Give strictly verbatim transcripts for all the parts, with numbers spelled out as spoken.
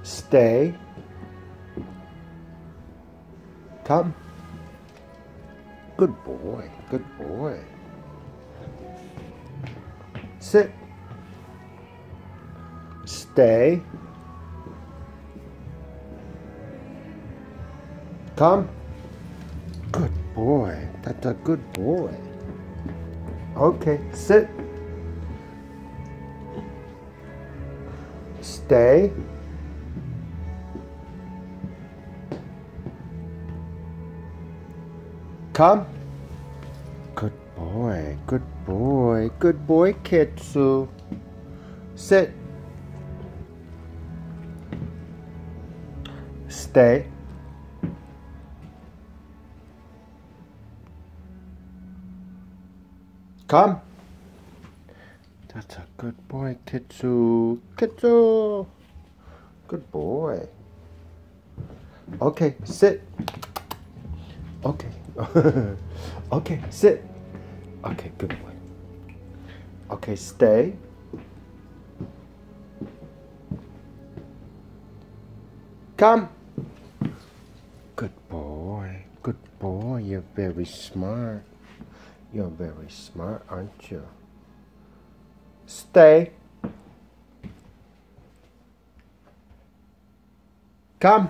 Stay. Come. Good boy. Good boy. Sit. Stay. Come. Good boy. That's a good boy. Okay, sit. Stay. Come. Good boy. Good boy. Good boy, Kitsu. Sit. Stay. Come. That's a good boy, Kitsu. Kitsu. Good boy. Okay, sit. Okay. Okay, sit. Okay, good boy. Okay, stay. Come. Good boy. Good boy. You're very smart. You're very smart, aren't you? Stay. Come.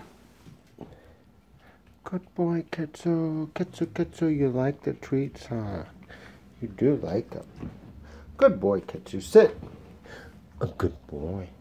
Good boy, Kitsu. Kitsu, Kitsu, you like the treats, huh? You do like them. Good boy, Kitsu. Sit. A good boy.